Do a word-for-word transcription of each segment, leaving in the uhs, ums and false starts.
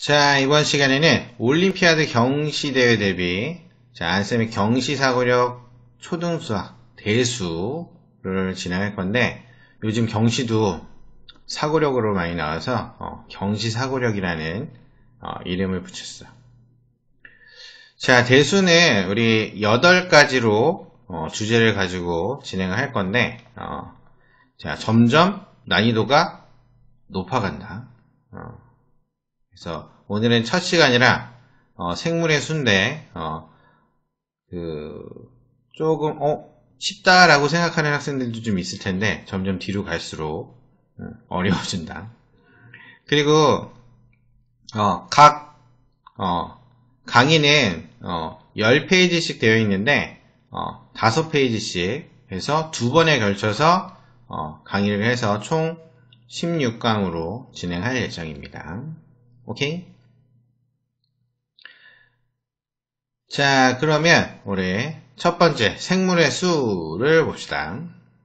자, 이번 시간에는 올림피아드 경시대회 대비 자, 안쌤의 경시사고력 초등수학 대수를 진행할 건데, 요즘 경시도 사고력으로 많이 나와서 어, 경시사고력이라는 어, 이름을 붙였어. 자, 대수는 우리 여덟 가지로 어, 주제를 가지고 진행을 할 건데, 어, 자, 점점 난이도가 높아간다. 어, 그래서 오늘은 첫 시간이라 어, 생물의 수인데 어, 그 조금 어 쉽다라고 생각하는 학생들도 좀 있을 텐데 점점 뒤로 갈수록 음, 어려워진다. 그리고 어, 각 어, 강의는 어, 십 페이지씩 되어 있는데 어, 다섯 페이지씩 해서 두 번에 걸쳐서 어, 강의를 해서 총 십육 강으로 진행할 예정입니다. 오케이? 자, 그러면 우리 첫 번째 생물의 수를 봅시다.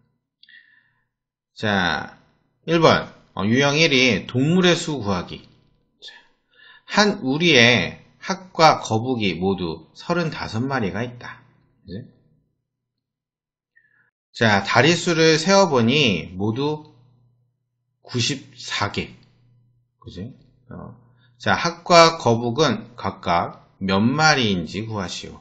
자, 일 번 어, 유형 일이 동물의 수 구하기. 한 우리에 학과 거북이 모두 서른다섯 마리가 있다. 그치? 자, 다리수를 세어보니 모두 구십사 개. 그지? 어. 자, 학과 거북은 각각 몇 마리인지 구하시오.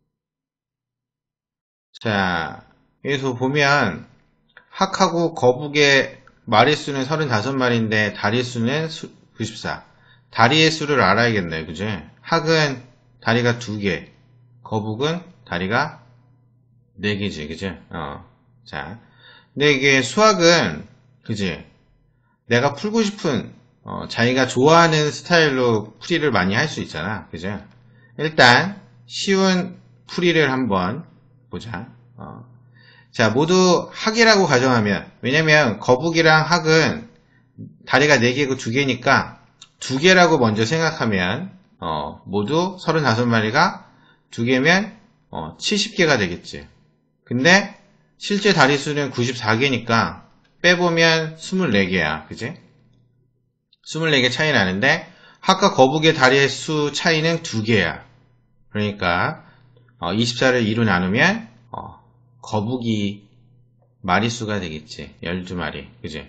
자, 여기서 보면 학하고 거북의 마리수는 서른다섯 마리인데 다리수는 구십사. 다리의 수를 알아야겠네요. 그죠? 학은 다리가 두 개, 거북은 다리가 네 개지. 그죠? 어. 자. 근데 이게 수학은 그지? 내가 풀고 싶은 어, 자기가 좋아하는 스타일로 풀이를 많이 할 수 있잖아. 그죠? 일단 쉬운 풀이를 한번 보자. 어. 자, 모두 학이라고 가정하면, 왜냐면 거북이랑 학은 다리가 네 개고 두 개니까 두 개라고 먼저 생각하면 어, 모두 서른다섯 마리가 두 개면 어, 칠십 개가 되겠지. 근데 실제 다리 수는 구십사 개니까 빼보면 스물네 개야. 그지? 스물네 개 차이 나는데 학과 거북의 다리의 수 차이는 두 개야. 그러니까 어, 이십사를 이로 나누면 어, 거북이 마리수가 되겠지. 열두 마리. 그지?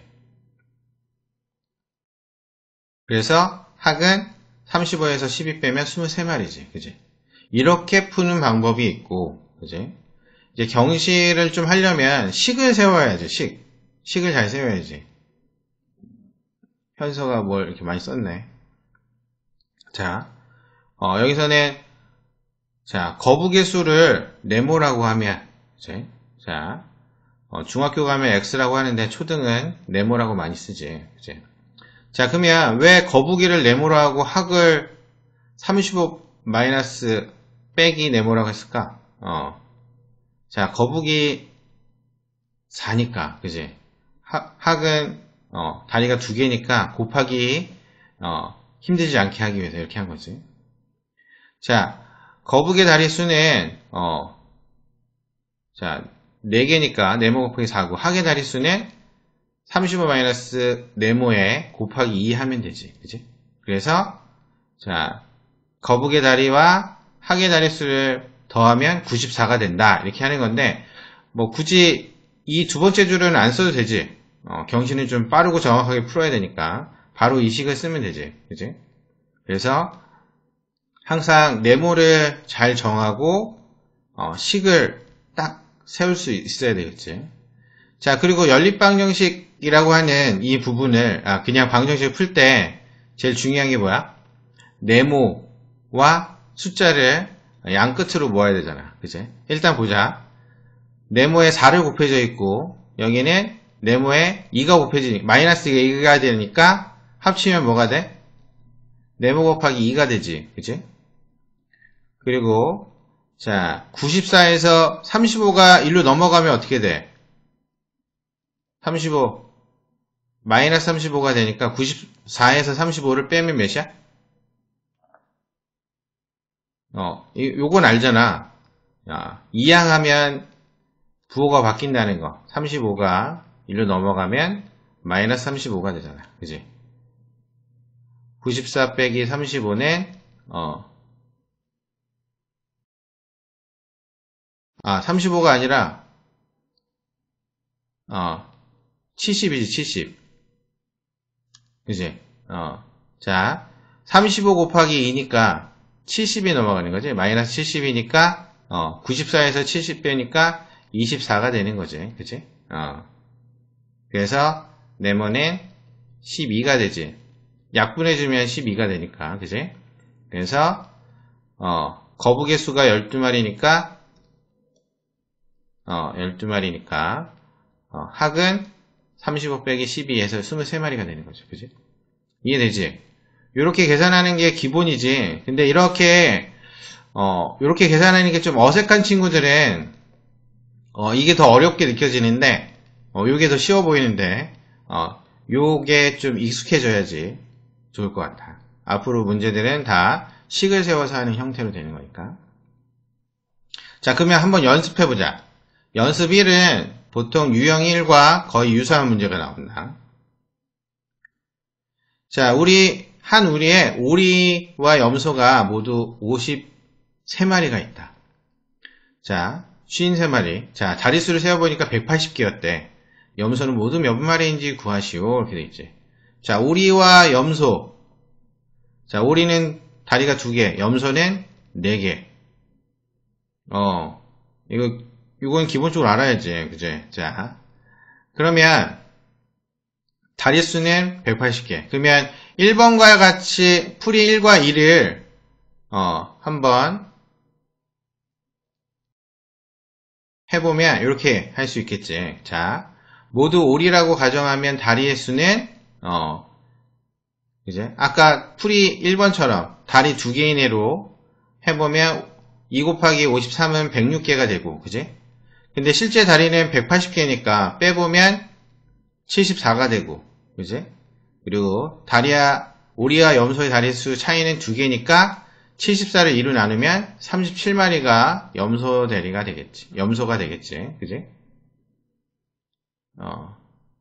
그래서 학은 삼십오에서 십이 빼면 이십삼 마리지. 그지? 이렇게 푸는 방법이 있고, 그지? 이제 경시를 좀 하려면 식을 세워야지. 식. 식을 잘 세워야지. 현서가 뭘 이렇게 많이 썼네. 자, 어, 여기서는 자, 거북의 수를 네모라고 하면, 그치? 자, 어, 중학교 가면 X라고 하는데 초등은 네모라고 많이 쓰지. 그치? 자, 그러면 왜 거북이를 네모로 하고 학을 삼십오 마이너스 빼기 네모라고 했을까? 어. 자, 거북이 사니까, 그지? 학, 학은, 어, 다리가 두 개니까 곱하기, 어, 힘들지 않게 하기 위해서 이렇게 한 거지. 자, 거북의 다리 수는, 어, 자, 네 개니까 네모 곱하기 사고, 학의 다리 수는 삼십오 마이너스 네모에 곱하기 이 하면 되지. 그지? 그래서, 자, 거북의 다리와 학의 다리 수를 더하면 구십사가 된다. 이렇게 하는 건데, 뭐, 굳이 이 두 번째 줄은 안 써도 되지. 어, 경시는 좀 빠르고 정확하게 풀어야 되니까, 바로 이 식을 쓰면 되지. 그지? 그래서, 항상 네모를 잘 정하고, 어, 식을 딱 세울 수 있어야 되겠지. 자, 그리고 연립방정식이라고 하는 이 부분을, 아, 그냥 방정식을 풀 때, 제일 중요한 게 뭐야? 네모와 숫자를 양 끝으로 모아야 되잖아. 그치? 일단 보자. 네모에 사를 곱해져 있고, 여기는 네모에 이가 곱해지니까, 마이너스 이가 되니까, 합치면 뭐가 돼? 네모 곱하기 이가 되지. 그치? 그리고, 자, 구십사에서 삼십오가 일로 넘어가면 어떻게 돼? 삼십오, 마이너스 삼십오가 되니까 구십사에서 삼십오를 빼면 몇이야? 어, 이, 요건 알잖아. 야, 이항하면 부호가 바뀐다는 거. 삼십오가 일로 넘어가면 마이너스 삼십오가 되잖아. 그지? 구십사 빼기 삼십오는 어, 아 삼십오가 아니라 어, 칠십이지 칠십. 그지? 어, 자 삼십오 곱하기 이니까 칠십이 넘어가는 거지. 마이너스 칠십이니까 어, 구십사에서 칠십 빼니까 이십사가 되는 거지. 그치? 어. 그래서 네모는 십이가 되지. 약분해주면 십이가 되니까. 그치? 그래서 어, 거북의 수가 열두 마리니까 어, 열두 마리니까 어, 학은 삼십오 빼기 십이에서 이십삼 마리가 되는 거죠. 그치? 이해되지? 이렇게 계산하는 게 기본이지. 근데 이렇게 어, 이렇게 계산하는 게 좀 어색한 친구들은 어, 이게 더 어렵게 느껴지는데 어, 요게 더 쉬워 보이는데 어, 요게 좀 익숙해져야지 좋을 것 같아. 앞으로 문제들은 다 식을 세워서 하는 형태로 되는 거니까. 자, 그러면 한번 연습해보자. 연습 일은 보통 유형 일과 거의 유사한 문제가 나온다. 자, 우리 한 우리에 오리와 염소가 모두 오십삼 마리가 있다. 자, 오십삼 마리. 자, 자릿수를 세어보니까 백팔십 개였대. 염소는 모두 몇 마리인지 구하시오. 이렇게 돼 있지. 자, 오리와 염소. 자, 오리는 다리가 두 개, 염소는 네 개. 어, 이거, 이건 기본적으로 알아야지. 그제? 자, 그러면, 다리수는 백팔십 개. 그러면 일 번과 같이 풀이 일과 이를, 어, 한번 해보면, 이렇게 할 수 있겠지. 자, 모두 오리라고 가정하면 다리의 수는, 어, 이제, 아까 풀이 일 번처럼 다리 두 개인 애로 해보면, 이 곱하기 오십삼은 백육 개가 되고, 그지? 근데 실제 다리는 백팔십 개니까 빼보면 칠십사가 되고, 그지? 그리고 다리와, 오리와 염소의 다리수 차이는 두 개니까 칠십사를 이로 나누면 삼십칠 마리가 염소 대리가 되겠지. 염소가 되겠지. 그지? 어.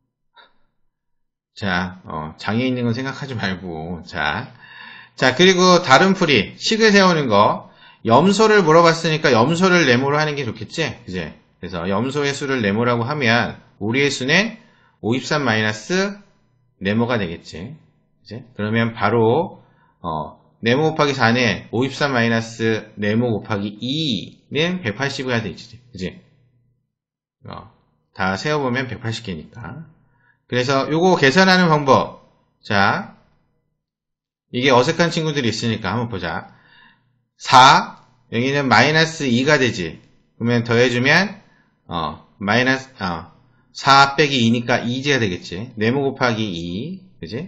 자, 어, 장애 있는 건 생각하지 말고, 자. 자, 그리고 다른 풀이, 식을 세우는 거, 염소를 물어봤으니까 염소를 네모로 하는 게 좋겠지? 그지? 그래서 염소의 수를 네모라고 하면, 오리의 수는 오십삼 마이너스 네모가 되겠지. 그지? 그러면 바로, 어, 네모 곱하기 사는 오십삼 마이너스 네모 곱하기 이는 백팔십이가 되지. 그지? 어, 다 세어보면 백팔십 개니까. 그래서 요거 계산하는 방법. 자, 이게 어색한 친구들이 있으니까 한번 보자. 사, 여기는 마이너스 이가 되지. 그러면 더해주면, 어, 마이너스, 어, 사 빼기 이니까 이가 되겠지. 네모 곱하기 이. 그지?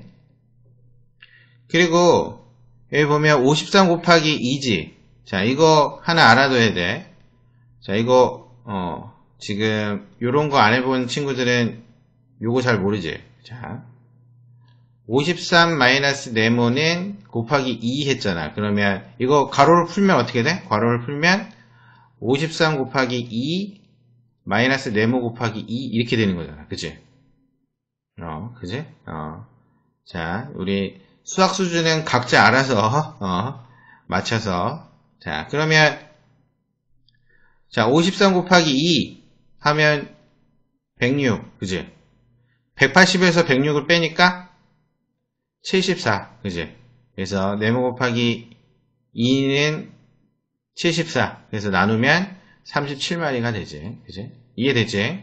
그리고, 여기 보면 오십삼 곱하기 이지. 자, 이거 하나 알아둬야 돼. 자, 이거, 어, 지금, 요런 거 안 해본 친구들은 요거 잘 모르지. 자, 오십삼 마이너스 네모는 곱하기 이 했잖아. 그러면 이거 가로를 풀면 어떻게 돼? 가로를 풀면 오십삼 곱하기 이 마이너스 네모 곱하기 이 이렇게 되는 거잖아. 그치? 어, 그치? 어. 자, 우리 수학 수준은 각자 알아서 어, 맞춰서. 자, 그러면 자, 오십삼 곱하기 이 하면 백육. 그치? 백팔십에서 백육을 빼니까 칠십사. 그지? 그래서 네모 곱하기 이는 칠십사. 그래서 나누면 삼십칠 마리가 되지. 그지? 이해되지?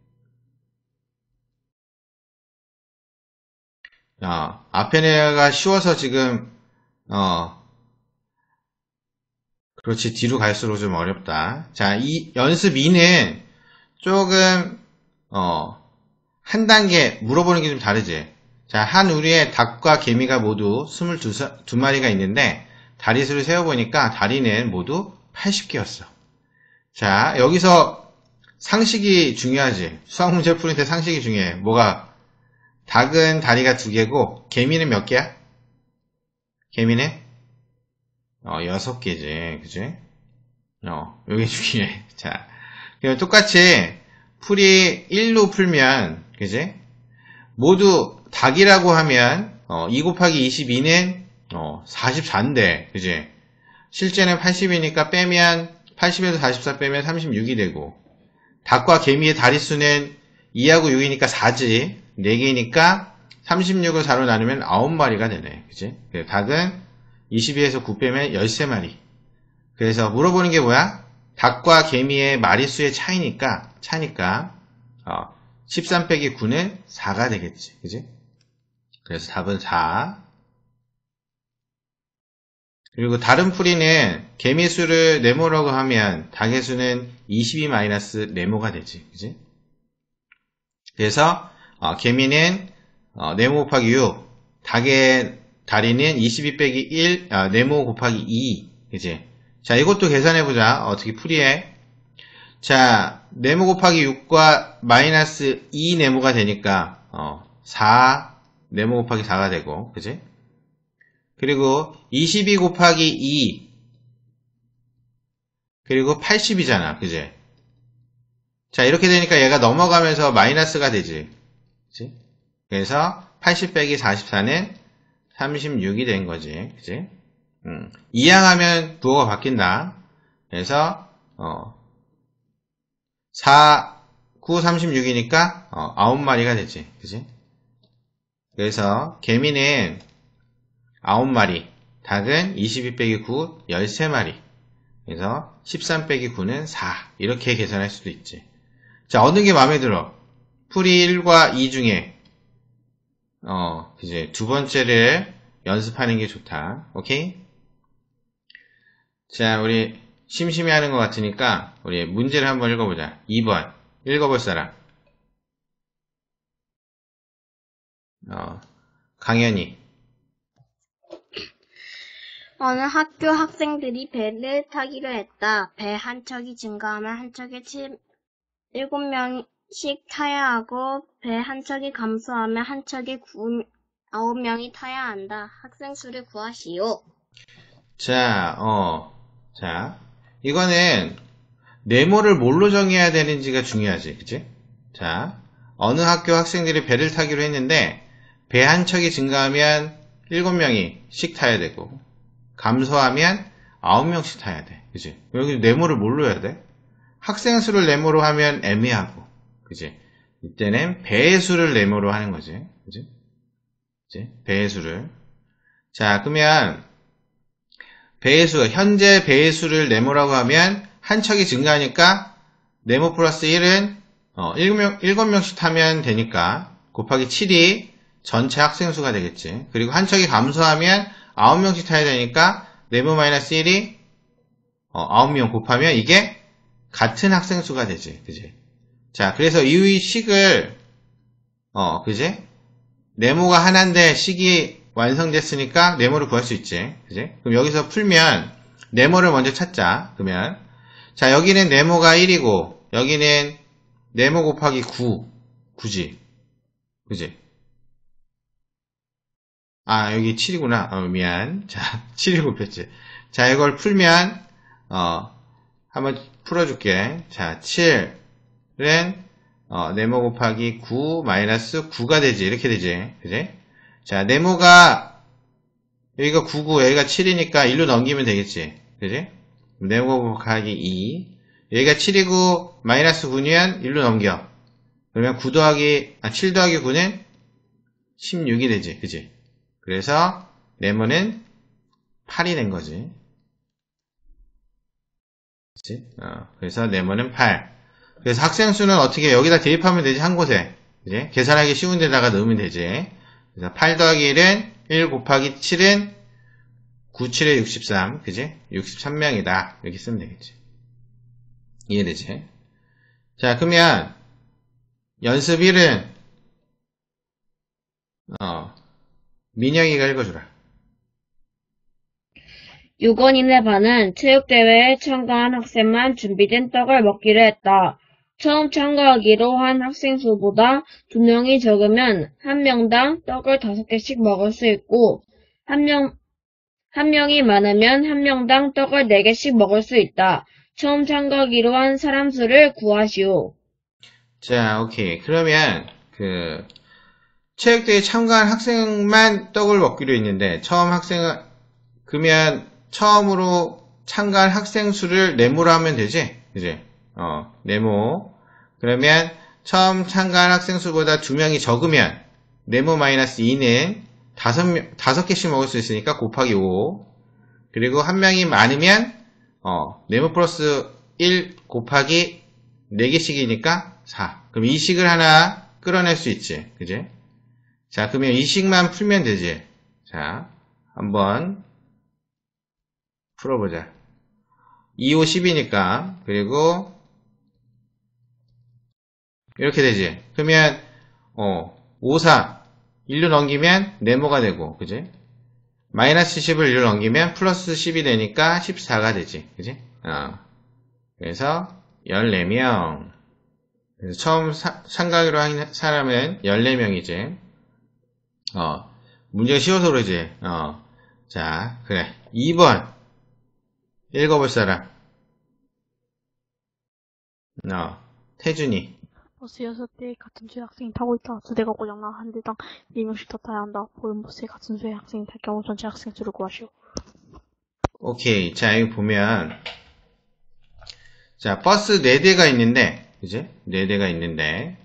어, 앞에가 쉬워서 지금, 어, 그렇지. 뒤로 갈수록 좀 어렵다. 자, 이 연습 이는 조금, 어, 한 단계 물어보는 게 좀 다르지? 자, 한 우리의 닭과 개미가 모두 이십이 마리가 있는데 다리수를 세어보니까 다리는 모두 팔십 개였어. 자, 여기서 상식이 중요하지. 수학 문제 풀 때 상식이 중요해. 뭐가? 닭은 다리가 두 개고 개미는 몇 개야? 개미는? 어, 여섯 개지. 그지? 어, 요게 중요해. 자, 그럼 똑같이 풀이 일로 풀면, 그지? 모두 닭이라고 하면 어, 이 곱하기 이십이는 어, 사십사인데, 그지? 실제는 팔십이니까 빼면, 팔십에서 사십사 빼면 삼십육이 되고, 닭과 개미의 다리수는 이하고 육이니까 사지, 네 개니까 삼십육을 사로 나누면 아홉 마리가 되네. 그지? 닭은 이십이에서 구 빼면 열세 마리. 그래서 물어보는 게 뭐야? 닭과 개미의 마리수의 차이니까, 차니까, 어, 십삼 빼기 구는 사가 되겠지. 그지? 그래서 답은 사. 그리고 다른 풀이는 개미 수를 네모라고 하면 닭의 수는 이십이 마이너스 네모가 되지. 그지? 그래서 어, 개미는 어, 네모 곱하기 육, 닭의 다리는 이십이 빼기 일, 아, 네모 곱하기 이. 그지? 자, 이것도 계산해보자. 어떻게 풀이해? 자, 네모 곱하기 육과 마이너스 이 네모가 되니까 어, 사 네모 곱하기 사가 되고, 그지? 그리고 이십이 곱하기 이, 그리고 팔십이잖아, 그지? 자, 이렇게 되니까 얘가 넘어가면서 마이너스가 되지, 그지? 그래서 팔십 빼기 사십사는 삼십육이 된 거지, 그지? 음, 이항하면 부호가 바뀐다. 그래서 어, 사, 구, 삼십육이니까 어, 아홉 마리가 되지, 그지? 그래서 개미는 아홉 마리, 닭은 이십이 빼기 구, 열세 마리. 그래서 십삼 빼기 구는 사. 이렇게 계산할 수도 있지. 자, 어느 게 마음에 들어? 풀이 일과 이 중에 어, 이제 두 번째를 연습하는 게 좋다. 오케이? 자, 우리 심심해 하는 것 같으니까 우리 문제를 한번 읽어보자. 이 번 읽어볼 사람. 어, 강연이. 어느 학교 학생들이 배를 타기로 했다. 배 한 척이 증가하면 한 척에 일곱 명씩 타야 하고 배 한 척이 감소하면 한 척에 아홉 명이 타야 한다. 학생 수를 구하시오. 자, 어, 자, 이거는 네모를 뭘로 정해야 되는지가 중요하지, 그치? 자, 어느 학교 학생들이 배를 타기로 했는데 배 한 척이 증가하면 일곱 명이씩 타야 되고 감소하면 아홉 명씩 타야 돼. 그치? 여기 네모를 뭘로 해야 돼? 학생 수를 네모로 하면 애매하고, 그치? 이때는 배의 수를 네모로 하는 거지. 그치? 그치? 배의 수를. 자, 그러면 배의 수, 현재 배의 수를 네모라고 하면 한 척이 증가하니까 네모 플러스 일은 어, 일곱 명, 일곱 명씩 타면 되니까 곱하기 칠이 전체 학생 수가 되겠지. 그리고 한 척이 감소하면 아홉 명씩 타야 되니까 네모 마이너스 일이 어, 아홉 명 곱하면 이게 같은 학생 수가 되지. 그지? 자, 그래서 이 식을 어, 그지? 네모가 하나인데 식이 완성됐으니까 네모를 구할 수 있지. 그지? 그럼 여기서 풀면 네모를 먼저 찾자. 그러면 자, 여기는 네모가 일이고 여기는 네모 곱하기 구. 구지. 그지? 아, 여기 칠이구나. 어, 미안. 자, 칠을 곱했지. 자, 이걸 풀면, 어, 한번 풀어줄게. 자, 칠은, 어, 네모 곱하기 구 마이너스 구가 되지. 이렇게 되지. 그지? 자, 네모가, 여기가 구고, 여기가 칠이니까 일로 넘기면 되겠지. 그지? 네모 곱하기 이. 여기가 칠이고, 마이너스 구면 일로 넘겨. 그러면 구 더하기, 아, 칠 더하기 구는 십육이 되지. 그지? 그래서 네모는 팔이 된 거지. 그치? 어, 그래서 네모는 팔. 그래서 학생 수는 어떻게 여기다 대입하면 되지, 한 곳에. 그치? 계산하기 쉬운 데다가 넣으면 되지. 그래서 팔 더하기 일은 일 곱하기 칠은 구, 칠에 육십삼. 그지? 육십삼 명이다. 이렇게 쓰면 되겠지. 이해되지? 자, 그러면 연습 일은 어, 민영이가 읽어주라. 육 원인의 반은 체육대회에 참가한 학생만 준비된 떡을 먹기로 했다. 처음 참가하기로 한 학생 수보다 두 명이 적으면 한 명당 떡을 다섯 개씩 먹을 수 있고, 한 명, 한 명이 많으면 한 명당 떡을 네 개씩 먹을 수 있다. 처음 참가하기로 한 사람 수를 구하시오. 자, 오케이. 그러면 그 체육대회에 참가한 학생만 떡을 먹기로 했는데 처음 학생 그러면 처음으로 참가한 학생 수를 네모로 하면 되지? 그지? 어, 네모. 그러면 처음 참가한 학생 수보다 두 명이 적으면 네모 마이너스 이는 다섯 명, 다섯 개씩 먹을 수 있으니까 곱하기 오. 그리고 한 명이 많으면 어, 네모 플러스 일 곱하기 네 개씩이니까 사. 그럼 이 식을 하나 끌어낼 수 있지. 그지? 자, 그러면 이 식만 풀면 되지. 자, 한번 풀어보자. 이, 오, 십이니까. 그리고 이렇게 되지. 그러면 어, 오, 사 일로 넘기면 네모가 되고, 그지? 마이너스 십을 일로 넘기면 플러스 십이 되니까 십사가 되지. 그지? 어. 그래서 열네 명. 그래서 처음 사, 참가하기로 한 사람은 열네 명이지. 어, 문제가 쉬워서 그러지. 어. 자, 그래. 이 번. 읽어볼 사람. 어, 태준이. 버스 여섯 대 같은 수의 학생이 타고 있다. 두 대가 고장나 한 대당 네 명씩 더 타야 한다. 모든 버스에 같은 수의 학생이 탈 경우 전체 학생 수를 구하시오. 오케이. 자, 여기 보면 자, 버스 네 대가 있는데, 그지? 네 대가 있는데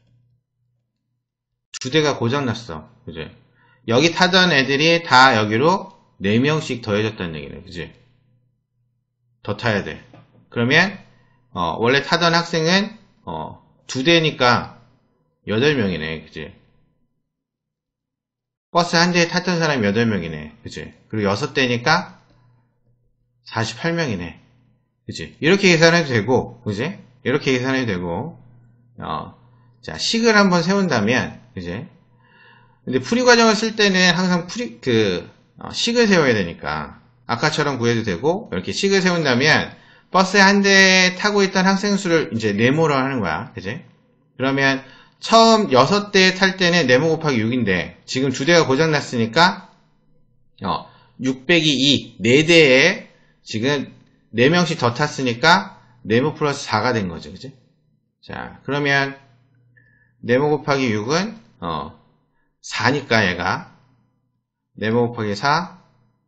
두 대가 고장났어. 그지? 여기 타던 애들이 다 여기로 네 명씩 더해졌다는 얘기네. 그지? 더 타야 돼. 그러면 어, 원래 타던 학생은 어, 두 대니까 여덟 명이네. 그지? 버스 한 대에 탔던 사람이 여덟 명이네. 그지? 그리고 여섯 대니까 사십팔 명이네. 그지? 이렇게 계산해도 되고, 그지? 이렇게 계산해도 되고, 어, 자, 식을 한번 세운다면, 그지? 근데 풀이 과정을 쓸 때는 항상 풀이, 그, 어, 식을 세워야 되니까, 아까처럼 구해도 되고, 이렇게 식을 세운다면, 버스에 한 대 타고 있던 학생 수를 이제 네모로 하는 거야. 그지? 그러면, 처음 여섯 대 탈 때는 네모 곱하기 육인데, 지금 두 대가 고장났으니까, 어, 육 빼기 이, 네 대에, 지금 네 명씩 더 탔으니까 네모 플러스 사가 된 거죠. 그지? 자, 그러면 네모 곱하기 육은 어, 사니까 얘가 네모 곱하기 사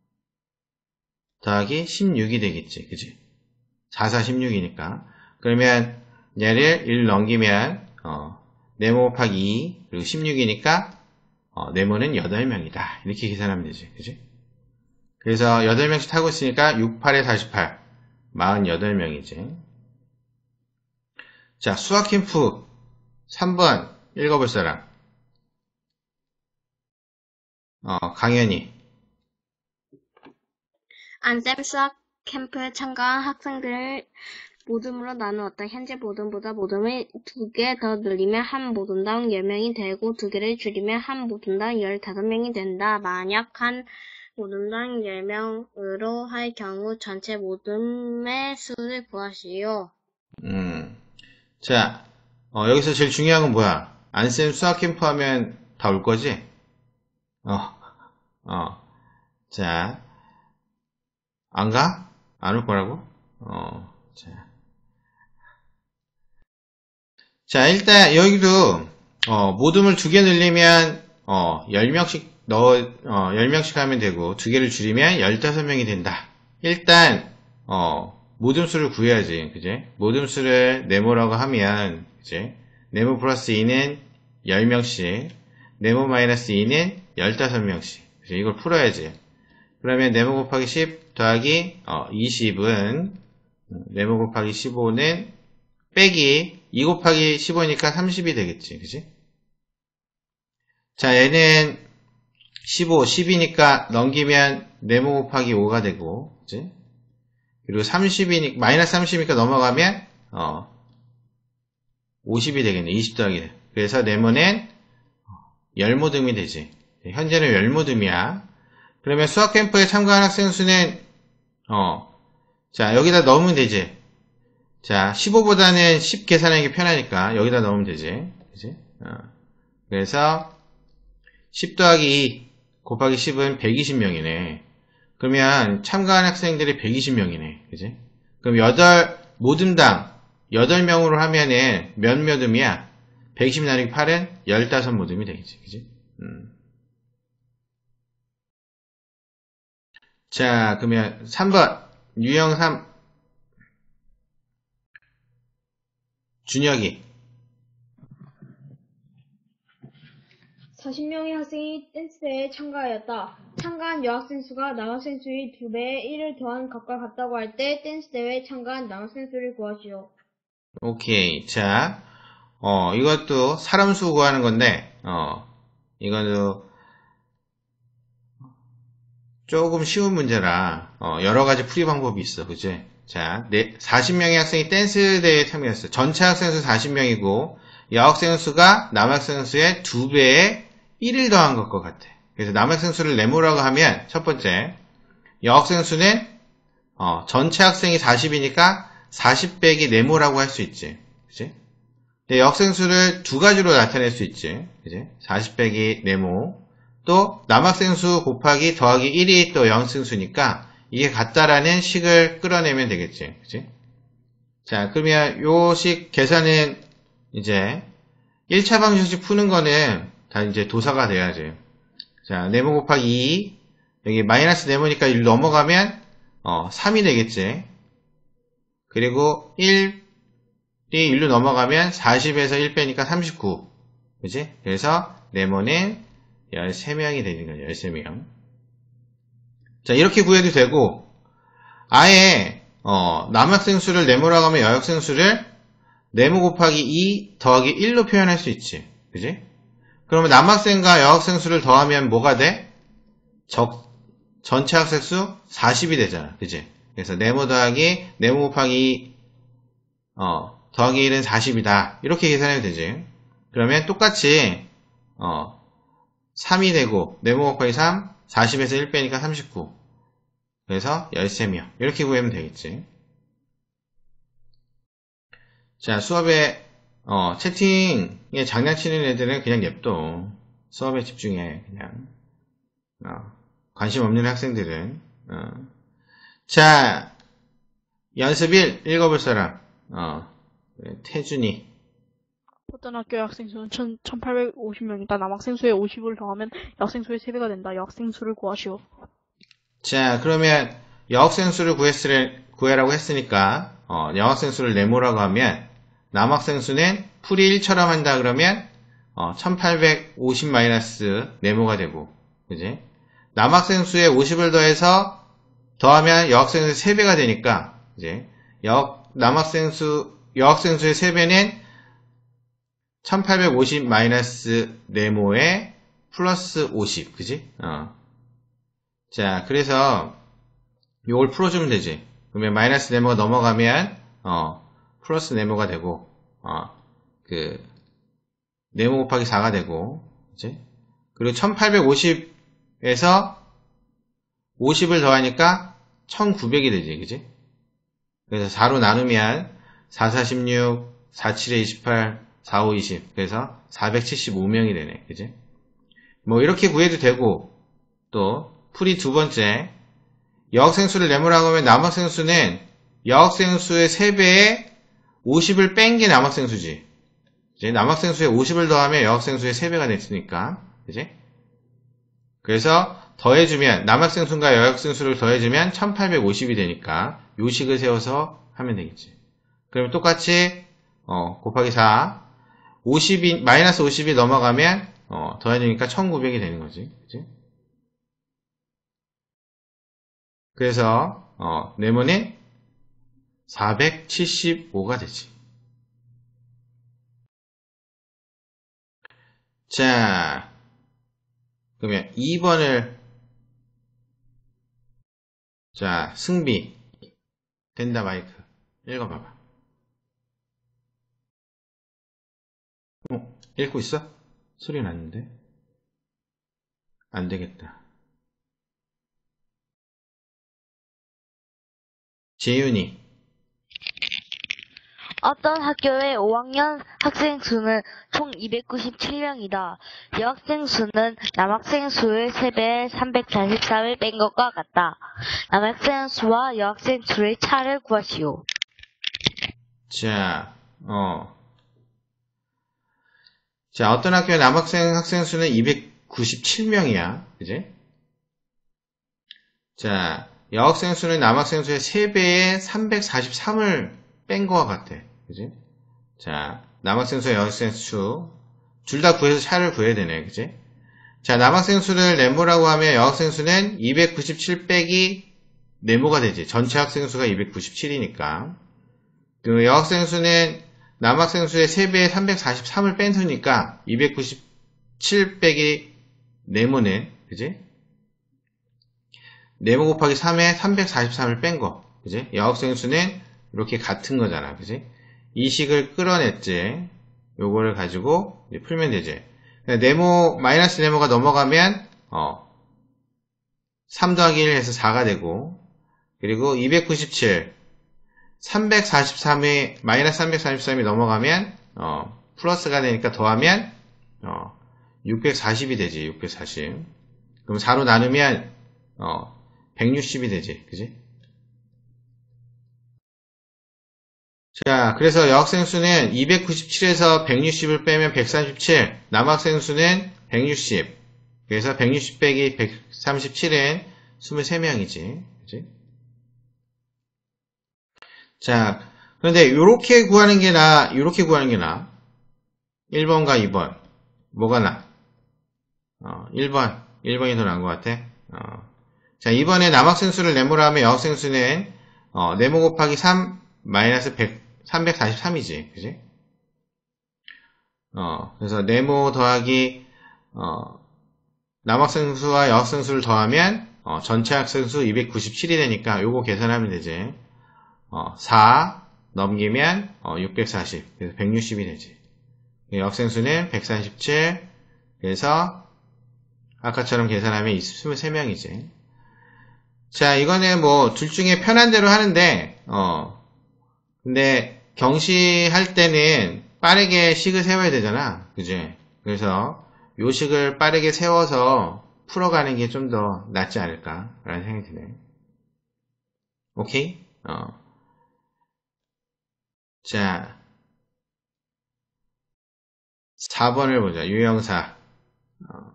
더하기 십육이 되겠지. 그지? 사, 사, 십육이니까. 그러면 얘를 일 넘기면 어, 네모 곱하기 이 그리고 십육이니까 어, 네모는 여덟 명이다. 이렇게 계산하면 되지. 그지? 그래서 여덟 명씩 타고 있으니까 육, 팔에 사십팔 사십팔 명이지. 자, 수학 캠프 삼 번 읽어볼 사람. 어, 강연이. 안쌤 수학 캠프에 참가한 학생들을 모둠으로 나누었다. 현재 모둠보다 모둠을 두 개 더 늘리면 한 모둠당 열 명이 되고 두 개를 줄이면 한 모둠당 열다섯 명이 된다. 만약 한 모둠당 열 명으로 할 경우 전체 모둠의 수를 구하시오. 음. 자, 어, 여기서 제일 중요한 건 뭐야? 안쌤 수학 캠프 하면 다 올 거지? 어, 어. 자, 안 가? 안 올 거라고? 어, 자. 자, 일단 여기도 어, 모둠을 두 개 늘리면 어, 열 명씩 넣어 어, 열 명씩 하면 되고 두 개를 줄이면 열다섯 명이 된다. 일단 어, 모둠수를 구해야지. 그지? 모둠수를 네모라고 하면 그지? 네모 플러스 이는 열 명씩, 네모 마이너스 이는 열다섯 명씩. 그지? 이걸 풀어야지. 그러면 네모 곱하기 십 더하기 어, 이십은 네모 곱하기 십오는 빼기 이 곱하기 십오니까 삼십이 되겠지. 그지? 자, 얘는 십오, 십이니까 넘기면 네모 곱하기 오가 되고, 그지? 그리고 삼십이니까, 마이너스 삼십이니까 넘어가면, 어, 오십이 되겠네. 이십 더하기. 그래서 네모는 열모듬이 되지. 현재는 열모듬이야. 그러면 수학 캠프에 참가한 학생 수는, 어, 자, 여기다 넣으면 되지. 자, 십오보다는 십 계산하기 편하니까 여기다 넣으면 되지. 그지? 어. 그래서 십 더하기 이 곱하기 십은 백이십 명이네. 그러면 참가한 학생들이 백이십 명이네. 그지? 그럼 여덟 모듬당 여덟 명으로 하면은 몇 모듬이야? 백이십 나누기 팔은 십오 모듬이 되겠지. 그지? 음. 자, 그러면 삼 번. 유형 삼. 준혁이. 사십 명의 학생이 댄스대회에 참가하였다. 참가한 여학생 수가 남학생 수의 두 배에 일을 더한 것과 같다고 할 때 댄스대회에 참가한 남학생 수를 구하시오. 오케이. 자, 어, 이것도 사람 수 구하는 건데, 어, 이거도 조금 쉬운 문제라, 어, 여러 가지 풀이 방법이 있어. 그치? 자, 네, 사십 명의 학생이 댄스 대회에 참여했어. 전체 학생 수 사십 명이고, 여학생 수가 남학생 수의 두 배에 일을 더한 것과 같아. 그래서 남학생 수를 네모라고 하면, 첫 번째, 여학생 수는, 어, 전체 학생이 사십이니까 사십 빼기 네모라고 할 수 있지. 그치? 근데 여학생 수를 두 가지로 나타낼 수 있지. 그치? 사십 빼기 네모. 또, 남학생 수 곱하기 더하기 일이 또 여학생 수니까, 이게 같다라는 식을 끌어내면 되겠지. 그치? 자, 그러면 요 식 계산은 이제 일 차 방정식 푸는 거는 다 이제 도사가 돼야지. 자, 네모 곱하기 이, 여기 마이너스 네모니까 일 넘어가면 어, 삼이 되겠지. 그리고 일이 일로 넘어가면 사십에서 일 빼니까 삼십구. 그치? 그래서 네모는 열세 명이 되는 거죠. 열세 명. 자, 이렇게 구해도 되고, 아예 어, 남학생 수를 네모라고 하면 여학생 수를 네모 곱하기 이 더하기 일로 표현할 수 있지. 그지? 그러면 남학생과 여학생 수를 더하면 뭐가 돼? 적, 전체 학생 수 사십이 되잖아. 그지? 그래서 네모 더하기 네모 곱하기 이, 어, 더하기 일은 사십이다. 이렇게 계산하면 되지. 그러면 똑같이 어, 삼이 되고 네모 곱하기 삼, 사십에서 일 빼니까 삼십구. 그래서 열세 명. 이렇게 구하면 되겠지. 자, 수업에 어, 채팅에 장난치는 애들은 그냥 냅둬. 수업에 집중해. 그냥 어, 관심 없는 학생들은 어. 자, 연습 일 읽어볼 사람. 어, 태준이. 어떤 학교의 학생 수는 천팔백오십 명이다. 남학생 수의 오십을 더하면 여학생 수의 세 배가 된다. 여학생 수를 구하시오. 자, 그러면 여학생 수를 구했으, 구해라고 했으니까 어, 여학생 수를 네모라고 하면 남학생 수는 풀이 일처럼 한다 그러면 어, 천팔백오십 마이너스 네모가 되고, 그지? 남학생 수에 오십을 더해서 더하면 여학생 수의 세 배가 되니까, 이제 여 남학생 수 여학생 수의 세 배는 천팔백오십 마이너스 네모에 플러스 오십, 그지? 어. 자, 그래서 이걸 풀어주면 되지. 그러면 마이너스 네모가 넘어가면 어, 플러스 네모가 되고, 어, 그 네모 곱하기 사가 되고, 그치? 그리고 천팔백오십에서 오십을 더하니까 천구백이 되지, 그치? 그래서 사로 나누면 사, 사, 십육, 사, 칠에 이십팔, 사, 오, 이십. 그래서 사백칠십오 명이 되네, 그치? 뭐 이렇게 구해도 되고, 또 풀이 두 번째, 여학생 수를 네모라고 하면 남학생 수는 여학생 수의 세 배에 오십을 뺀 게 남학생 수지. 이제 남학생 수에 오십을 더하면 여학생 수의 세 배가 됐으니까. 그지? 그래서 더해주면, 남학생 수과 여학생 수를 더해주면 천팔백오십이 되니까 요 식을 세워서 하면 되겠지. 그러면 똑같이, 어, 곱하기 사. 오십이, 마이너스 오십이 넘어가면, 어, 더해주니까 천구백이 되는 거지. 그지? 그래서, 어, 네모는 사백칠십오가 되지. 자, 그러면 이 번을, 자, 승비. 된다, 마이크. 읽어봐봐. 어, 읽고 있어? 소리 났는데? 안 되겠다. 재윤이. 어떤 학교의 오 학년 학생 수는 총 이백구십칠 명이다. 여학생 수는 남학생 수의 세 배에 삼백사십삼을 뺀 것과 같다. 남학생 수와 여학생 수의 차를 구하시오. 자, 어. 자, 어떤 학교의 남학생 학생 수는 이백구십칠 명이야. 그지? 자, 여학생 수는 남학생 수의 세 배의 삼백사십삼을 뺀 거와 같아. 그지? 자, 남학생 수와 여학생 수. 둘 다 구해서 차를 구해야 되네. 그지? 자, 남학생 수를 네모라고 하면 여학생 수는 이백구십칠 빼기 네모가 되지. 전체 학생 수가 이백구십칠이니까. 그 여학생 수는 남학생 수의 세 배의 삼백사십삼을 뺀 수니까 이백구십칠 빼기 네모는, 그지? 네모 곱하기 삼에 삼백사십삼을 뺀 거. 그지? 여학생 수는 이렇게 같은 거잖아. 그지? 이 식을 끌어냈지. 요거를 가지고 이제 풀면 되지. 네모, 마이너스 네모가 넘어가면, 어, 삼 더하기 일 해서 사가 되고, 그리고 이백구십칠, 삼백사십삼이, 마이너스 삼백사십삼이 넘어가면, 어, 플러스가 되니까 더하면, 어, 육백사십이 되지, 육백사십. 그럼 사로 나누면, 어, 백육십이 되지, 그지? 자, 그래서 여학생 수는 이백구십칠에서 백육십을 빼면 백삼십칠, 남학생 수는 백육십. 그래서 백육십 빼기 백삼십칠은 이십삼 명이지. 그치? 자, 그런데 요렇게 구하는 게 나, 요렇게 구하는 게 나. 일 번과 이 번. 뭐가 나? 어, 일 번. 일 번이 더 나은 것 같아. 어. 자, 이번에 남학생 수를 네모로 하면 여학생 수는, 어, 네모 곱하기 삼, 마이너스 백, 삼백사십삼이지. 그지? 어, 그래서 네모 더하기, 어, 남학생 수와 여학생 수를 더하면, 어, 전체 학생 수 이백구십칠이 되니까 요거 계산하면 되지. 어, 사 넘기면, 어, 육백사십. 그래서 백육십이 되지. 여학생 수는 백사십칠. 그래서, 아까처럼 계산하면 이십삼 명이지. 자, 이거는 뭐, 둘 중에 편한 대로 하는데, 어, 근데, 경시할 때는 빠르게 식을 세워야 되잖아. 그지? 그래서 요 식을 빠르게 세워서 풀어가는 게 좀 더 낫지 않을까 라는 생각이 드네. 오케이? 어. 자, 사 번을 보자. 유형사. 어.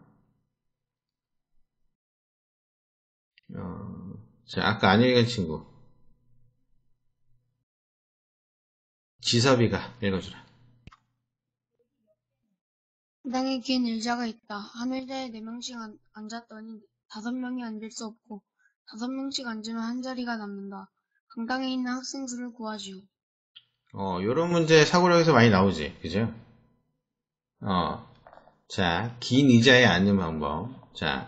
어. 자, 아까 안 읽은 친구. 지섭이가 읽어주라. 당에 긴 의자가 있다. 한 의자에 네 명씩 앉- 앉았더니 다섯 명이 앉을 수 없고 다섯 명씩 앉으면 한 자리가 남는다. 강당에 있는 학생 수를 구하시오. 어, 요런 문제 사고력에서 많이 나오지. 그죠? 어. 자, 긴 의자에 앉는 방법. 자,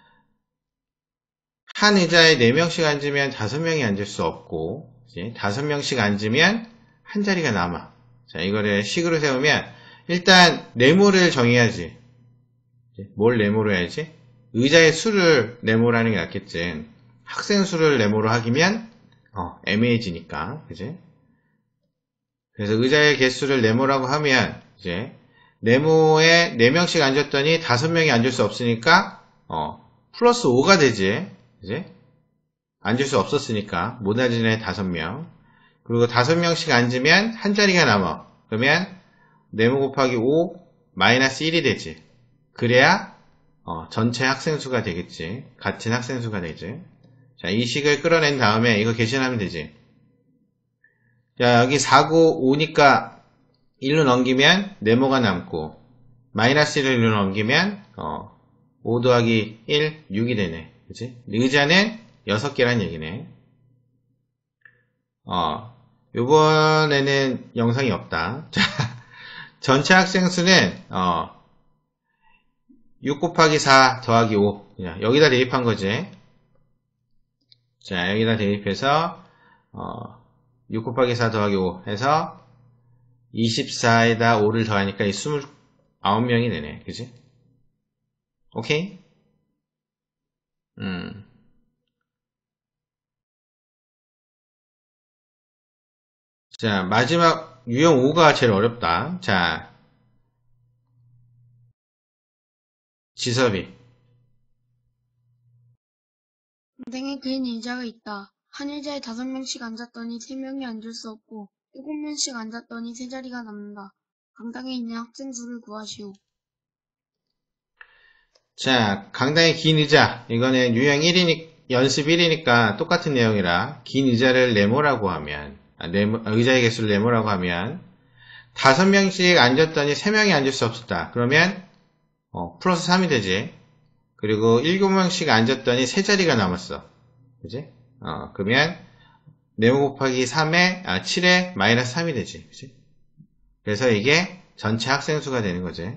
한 의자에 네 명씩 앉으면 다섯 명이 앉을 수 없고, 다섯 명씩 앉으면 한 자리가 남아. 자, 이거를 식으로 세우면, 일단, 네모를 정해야지. 뭘 네모로 해야지? 의자의 수를 네모로 하는 게 낫겠지. 학생 수를 네모로 하기면, 어, 애매해지니까, 그지? 그래서 의자의 개수를 네모라고 하면, 이제, 네모에 네 명씩 앉았더니 다섯 명이 앉을 수 없으니까, 어, 플러스 오가 되지. 그지? 앉을 수 없었으니까 못 앉은 애 다섯 명. 그리고 다섯 명씩 앉으면 한 자리가 남아. 그러면 네모 곱하기 오 마이너스 일이 되지. 그래야 어, 전체 학생 수가 되겠지. 같은 학생 수가 되지. 자, 이 식을 끌어낸 다음에 이거 계산하면 되지. 자, 여기 사, 구, 오니까 일로 넘기면 네모가 남고 마이너스 일을 일로 넘기면 어, 오 더하기 일, 육이 되네. 그치? 의자는 여섯 개란 얘기네. 어, 요번에는 영상이 없다. 자, 전체 학생 수는, 어, 육 곱하기 사 더하기 오. 자, 여기다 대입한 거지. 자, 여기다 대입해서, 어, 육 곱하기 사 더하기 오 해서, 이십사에다 오를 더하니까 이 이십구 명이 되네. 그치? 오케이? 음. 자, 마지막 유형 오가 제일 어렵다. 자, 지섭이. 강당에 긴 의자가 있다. 한 의자에 다섯 명씩 앉았더니 세 명이 앉을 수 없고 일곱 명씩 앉았더니 세 자리가 남는다. 강당에 있는 학생 수를 구하시오. 자, 강당의 긴 의자. 이거는 유형 일이니, 연습 일이니까 똑같은 내용이라 긴 의자를 네모라고 하면 아, 네모, 의자의 개수를 네모라고 하면 다섯 명씩 앉았더니 세 명이 앉을 수 없었다. 그러면 어, 플러스 삼이 되지. 그리고 일곱 명씩 앉았더니 세 자리가 남았어. 그지? 어, 그러면 네모 곱하기 삼에 아, 칠에 마이너스 삼이 되지. 그지? 그래서 이게 전체 학생 수가 되는 거지.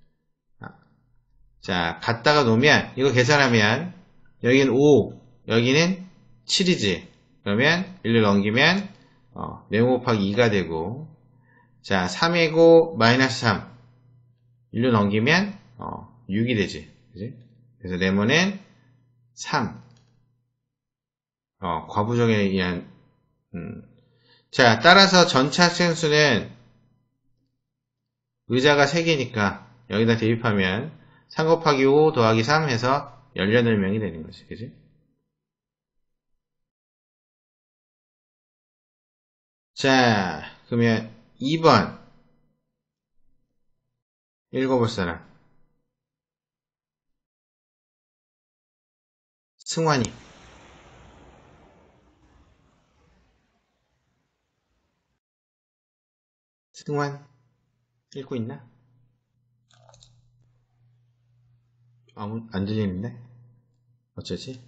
자, 갖다가 놓으면 이거 계산하면 여기는 오, 여기는 칠이지. 그러면 일로 넘기면 어, 네모 곱하기 이가 되고, 자, 삼이고 마이너스 삼 일로 넘기면 어, 육이 되지. 그지? 그래서 네모는 삼. 어, 과부정에 의한 음. 자, 따라서 전체 학생 수는 의자가 세 개니까 여기다 대입하면 삼 곱하기 오 더하기 삼 해서 열여덟 명이 되는 거지. 그지? 자, 그러면 이 번 읽어볼 사람. 승환이. 승환 읽고 있나? 아무 안 들리는데? 어쩌지?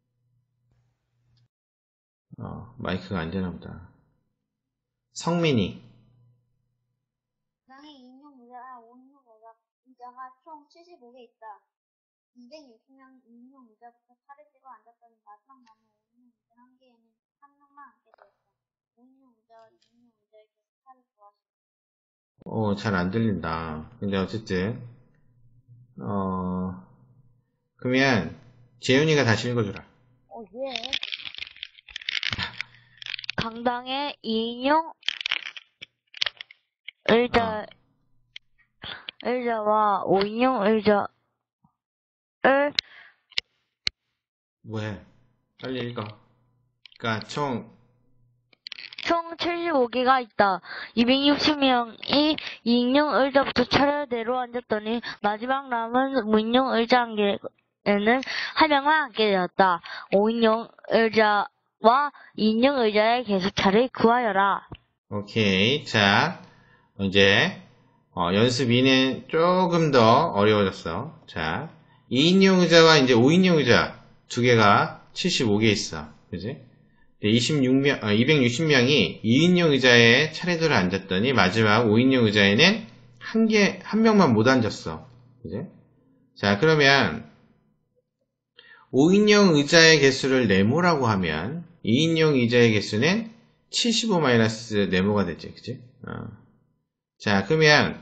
어, 마이크가 안 되나 보다. 성민이. 당의 이인용 의자와 오인용 의자가 총 칠십오 개 있다. 이백육십 명 이인용 의자부터 차례 찍어 앉았더니 마지막 남은 오인용 의자 한 개에는 한 명만 앉게 되었다. 오인용 의자와 이인용 의자의 개수차를 구하시오. 어, 잘 안 들린다. 근데 어쨌든 어, 그러면 재윤이가 다시 읽어주라. 어, 예. 강당의 이인용 의자, 어. 의자와 오인용 의자를 뭐해? 빨리 읽어. 그니까 총 총 칠십오 개가 있다. 이백육십 명이 이인용 의자부터 차례대로 앉았더니 마지막 남은 오인용 의자 한 개에는 한 명만 앉게 되었다. 오인용 의자와 이인용 의자의 개수차를 구하여라. 오케이. 자, 이제 어, 연습 이는 조금 더 어려워졌어. 자, 이인용 의자와 이제 오인용 의자 두 개가 칠십오 개 있어. 그지? 이십육 명, 어, 이백육십 명이 이인용 의자에 차례대로 앉았더니 마지막 오인용 의자에는 한 개, 한 명만 못 앉았어. 그지? 자, 그러면 오인용 의자의 개수를 네모라고 하면 이인용 의자의 개수는 칠십오 마이너스 네모가 되지. 그지? 어. 자, 그러면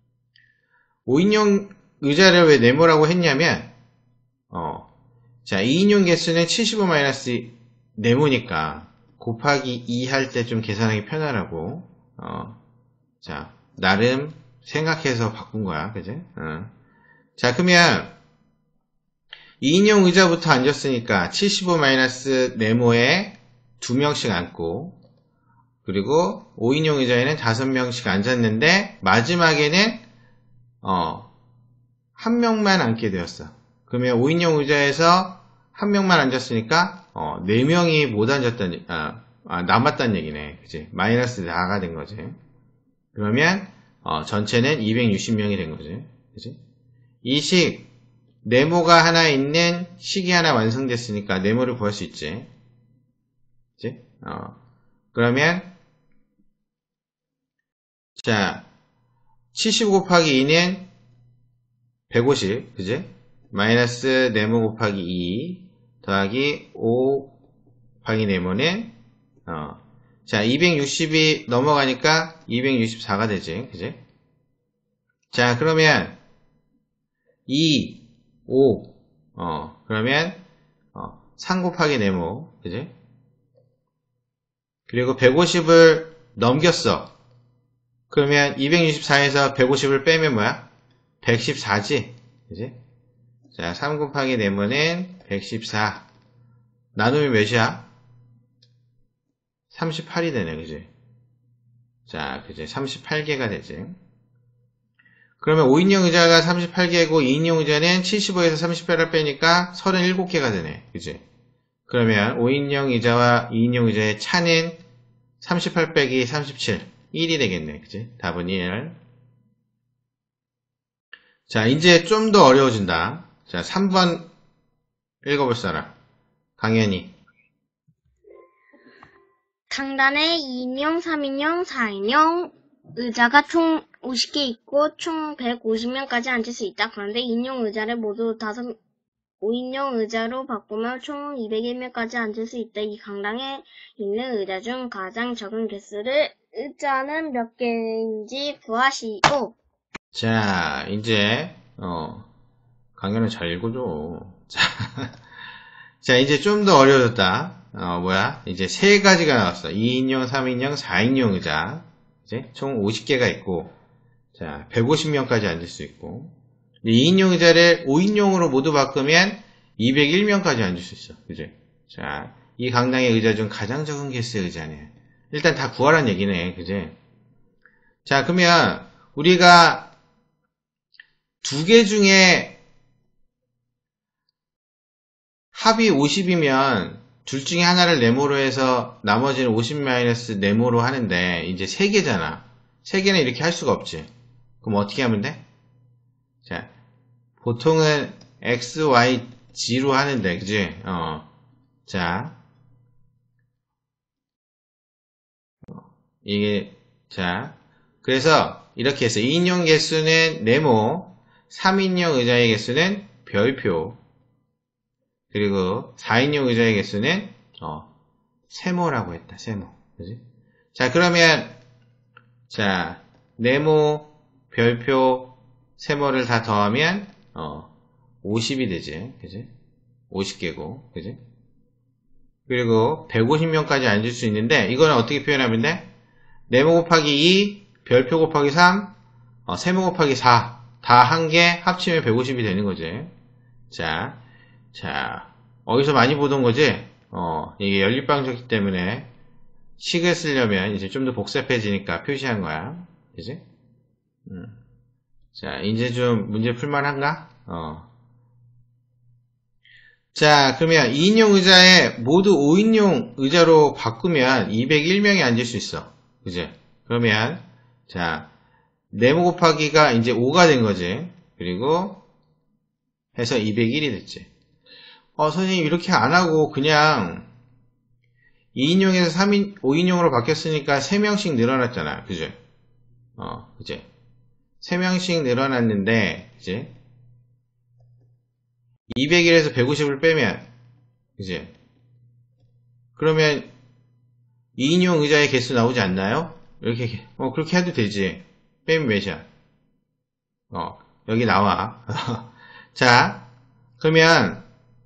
오인용 의자를 왜 네모라고 했냐면 어, 자, 이인용 개수는 칠십오 마이너스 네모니까 곱하기 이 할 때 좀 계산하기 편하라고 어, 자, 나름 생각해서 바꾼 거야. 그지? 어. 자, 그러면 이인용 의자부터 앉았으니까 칠십오 마이너스 네모에 두 명씩 앉고, 그리고 오인용 의자에는 다섯 명씩 앉았는데 마지막에는 어, 한 명만 앉게 되었어. 그러면 오인용 의자에서 한 명만 앉았으니까 어, 네 명이 못 앉았다는, 아, 아, 남았다는 얘기네. 그치? 마이너스 사가 된 거지. 그러면, 어, 전체는 이백육십 명이 된 거지. 그치? 이 식, 네모가 하나 있는 식이 하나 완성됐으니까 네모를 구할 수 있지. 그치? 어, 그러면, 자, 칠십오 곱하기 이는 백오십, 그치? 마이너스 네모 곱하기 이, 더하기 오 곱하기 네모는 어, 자, 이백육십이 넘어가니까 이백육십사가 되지. 그지? 자, 그러면 이, 오 어, 그러면 어, 삼 곱하기 네모. 그지? 그리고 백오십을 넘겼어. 그러면 이백육십사에서 백오십을 빼면 뭐야? 백십사지. 그지? 자, 삼 곱하기 네모는 백십사. 나누면 몇이야? 삼십팔이 되네, 그지? 자, 그지? 삼십팔 개가 되지. 그러면 오인용 의자가 삼십팔 개고 이인용 의자는 칠십오에서 삼십팔을 빼니까 삼십칠 개가 되네, 그지? 그러면 오 인용 의자와 이 인용 의자의 차는 삼십팔 빼기 삼십칠, 일이 되겠네. 그치? 답은 일. 자, 이제 좀 더 어려워진다. 자, 삼 번 읽어볼 사람. 강연이. 강단에 이 인용, 삼 인용, 사 인용 의자가 총 오십 개 있고 총 백오십 명까지 앉을 수 있다. 그런데 이 인용 의자를 모두 다섯, 오 인용 의자로 바꾸면 총 이백일 명까지 앉을 수 있다. 이 강당에 있는 의자 중 가장 적은 개수를 의자는 몇 개인지 구하시오. 자, 이제, 어, 강연을 잘 읽어줘. 자, 자, 이제 좀 더 어려워졌다. 어, 뭐야? 이제 세 가지가 나왔어. 이 인용, 삼 인용, 사 인용 의자. 이제 총 오십 개가 있고, 자, 백오십 명까지 앉을 수 있고, 이 인용 의자를 오 인용으로 모두 바꾸면 이백일 명까지 앉을 수 있어. 그지? 자, 이 강당의 의자 중 가장 적은 개수의 의자네. 일단 다 구하란 얘기네. 그지? 자, 그러면 우리가 두 개 중에 합이 오십이면 둘 중에 하나를 네모로 해서 나머지는 오십 마이너스 네모로 하는데 이제 세 개잖아. 세 개는 이렇게 할 수가 없지. 그럼 어떻게 하면 돼? 자, 보통은 X, Y, G로 하는데, 그지? 어. 자. 이게, 자. 그래서, 이렇게 해서 이 인용 개수는 네모, 삼 인용 의자의 개수는 별표, 그리고 사 인용 의자의 개수는, 어, 세모라고 했다, 세모. 그지? 자, 그러면, 자, 네모, 별표, 세모를 다 더하면, 어, 오십이 되지. 그지? 오십 개고. 그지? 그리고 백오십 명까지 앉을 수 있는데, 이거는 어떻게 표현하면 돼? 네모 곱하기 이, 별표 곱하기 삼, 어, 세모 곱하기 사. 다 한 개 합치면 백오십이 되는 거지. 자, 자, 어디서 많이 보던 거지? 어, 이게 연립방정식 때문에 식을 쓰려면 이제 좀 더 복잡해지니까 표시한 거야. 그지? 음. 자, 이제 좀 문제 풀만한가? 어. 자, 그러면 이 인용 의자에 모두 오 인용 의자로 바꾸면 이백일 명이 앉을 수 있어. 그지? 그러면, 자, 네모 곱하기가 이제 오가 된 거지. 그리고 해서 이백일이 됐지. 어, 선생님, 이렇게 안 하고 그냥 이 인용에서 삼 인, 오 인용으로 바뀌었으니까 세 명씩 늘어났잖아. 그지? 어, 그지? 세 명씩 늘어났는데, 그지? 이백일에서 백오십을 빼면, 그지? 그러면 이 인용 의자의 개수 나오지 않나요? 이렇게, 어, 그렇게 해도 되지. 빼면 몇이야? 어, 여기 나와. 자, 그러면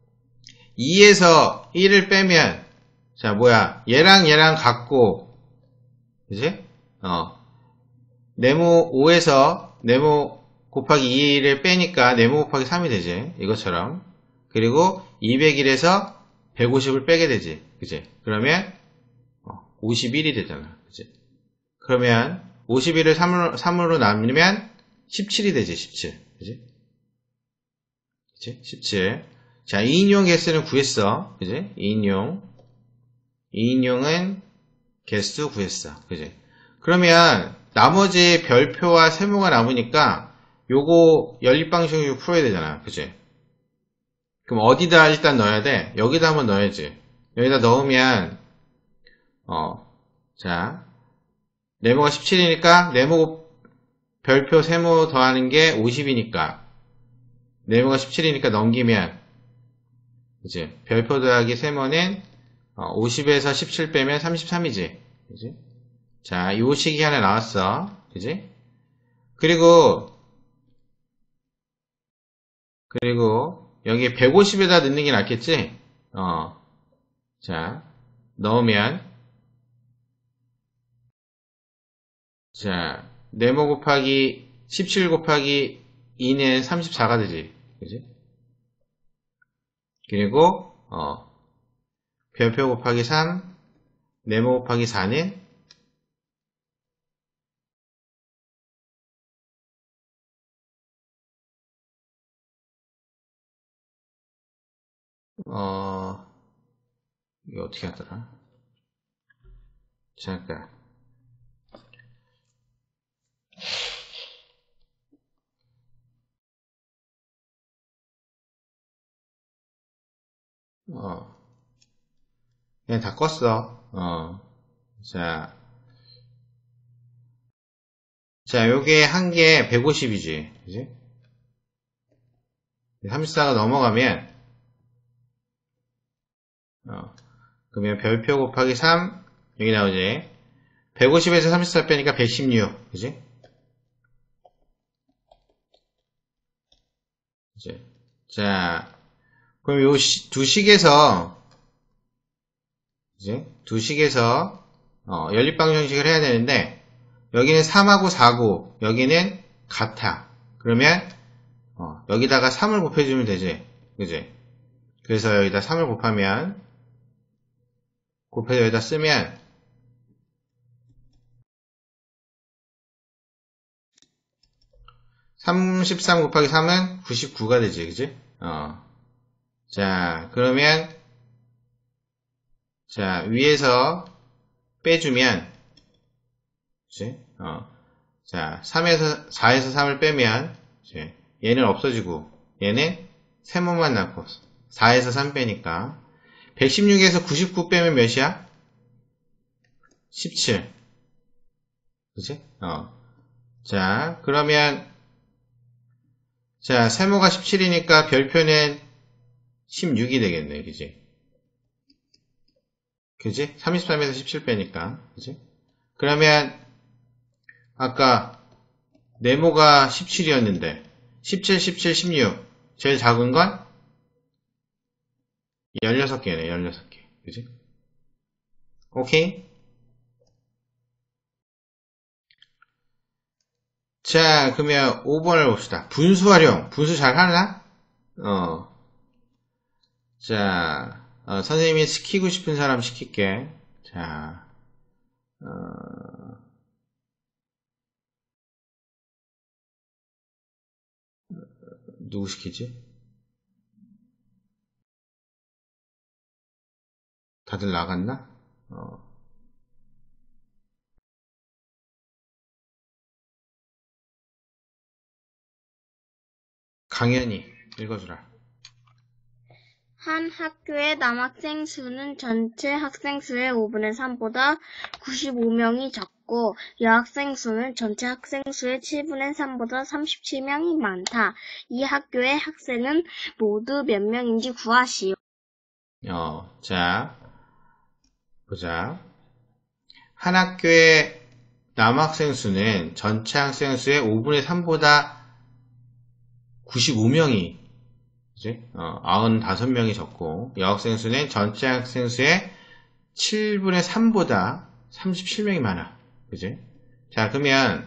이에서 일을 빼면, 자, 뭐야? 얘랑 얘랑 같고, 그지? 어, 네모 오에서 네모 곱하기 이를 빼니까 네모 곱하기 삼이 되지. 이것처럼. 그리고 이백일에서 백오십을 빼게 되지. 그지? 그러면 오십일이 되잖아. 그지? 그러면 오십일을 삼으로, 삼으로 나누면 십칠이 되지. 십칠. 그지? 그지? 십칠. 자, 이 인용 개수는 구했어. 그지? 이 인용. 이 인용은 개수 구했어. 그지? 그러면 나머지 별표와 세모가 남으니까 요거 연립방정식으로 풀어야 되잖아. 그지? 그럼 어디다 일단 넣어야 돼? 여기다 한번 넣어야지. 여기다 넣으면 어, 자, 네모가 십칠이니까 네모 별표 세모 더하는 게 오십이니까 네모가 십칠이니까 넘기면 이제 별표 더하기 세모는 어, 오십에서 십칠 빼면 삼십삼이지. 그지? 자, 요 식이 하나 나왔어. 그지? 그리고 그리고 여기 백오십에다 넣는 게 낫겠지? 어. 자, 넣으면 자, 네모 곱하기 십칠 곱하기 이는 삼십사가 되지. 그지? 그리고 어, 별표 곱하기 삼, 네모 곱하기 사는 어, 이거 어떻게 하더라? 잠깐. 어. 그냥 다 껐어. 어. 자. 자, 요게 한 개 백오십이지. 그지? 삼십사가 넘어가면, 어. 그러면 별표 곱하기 삼, 여기 나오지? 백오십에서 삼십사 빼니까 백십육. 그지? 그지? 자, 그럼 요 시, 두 식에서, 그지? 두 식에서, 어, 연립방정식을 해야 되는데, 여기는 삼하고 사고, 여기는 같아. 그러면, 어, 여기다가 삼을 곱해주면 되지. 그지? 그래서 여기다 삼을 곱하면, 곱해서 여기다 쓰면, 삼십삼 곱하기 삼은 구십구가 되지. 그지? 어. 자, 그러면, 자, 위에서 빼주면, 그치? 어. 자, 삼에서, 사에서 삼을 빼면, 그치? 얘는 없어지고, 얘는 세모만 남고, 사에서 삼 빼니까, 백십육에서 구십구 빼면 몇이야? 십칠. 그치? 어. 자, 그러면, 자, 세모가 십칠이니까 별표는 십육이 되겠네. 그치? 그치? 삼십삼에서 십칠 빼니까. 그치? 그러면, 아까, 네모가 십칠이었는데, 십칠, 십칠, 십육. 제일 작은 건? 열여섯 개네, 열여섯 개. 그치? 오케이? 자, 그러면 오 번을 봅시다. 분수 활용. 분수 잘 하나? 어. 자, 어, 선생님이 시키고 싶은 사람 시킬게. 자, 어, 누구 시키지? 다들 나갔나? 어. 강연이 읽어주라. 한 학교의 남학생 수는 전체 학생 수의 오분의 삼보다 구십오 명이 적고 여학생 수는 전체 학생 수의 칠분의 삼보다 삼십칠 명이 많다. 이 학교의 학생은 모두 몇 명인지 구하시오. 어, 자, 보자. 한 학교의 남학생 수는 전체 학생 수의 오분의 삼보다 구십오 명이, 그지? 어, 구십오 명이 적고, 여학생 수는 전체 학생 수의 칠분의 삼보다 삼십칠 명이 많아. 그지? 자, 그러면,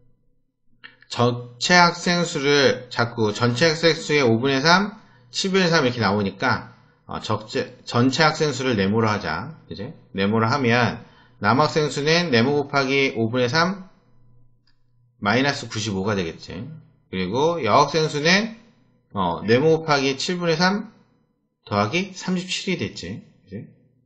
전체 학생 수를 자꾸 전체 학생 수의 오분의 삼, 칠분의 삼 이렇게 나오니까, 어, 적재, 전체 학생 수를 네모로 하자. 그지? 네모로 하면, 남학생 수는 네모 곱하기 오분의 삼, 마이너스 구십오가 되겠지. 그리고 여학생 수는, 어, 네모 곱하기 칠분의 삼, 더하기 삼십칠이 됐지. 그지?